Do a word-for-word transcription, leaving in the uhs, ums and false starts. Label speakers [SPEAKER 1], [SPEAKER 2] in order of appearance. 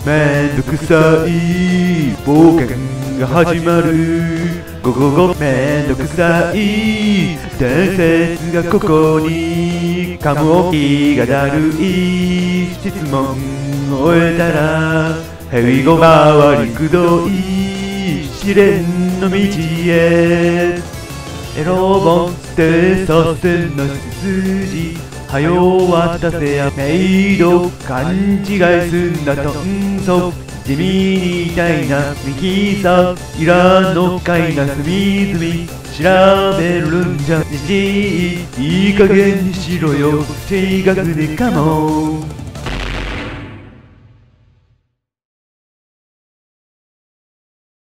[SPEAKER 1] めんどくさい冒険が始まる。ごごごめんどくさい伝説がここに。カムオキがだるい質問を終えたらヘビゴ回りくどい試練の道へ。エロ本ってさせな筋はよ渡せやメイド勘違いすんなとんそ地味に痛いな右さいらんのかいな隅々調べるんじゃじじいいい加減にしろよ性格でかも。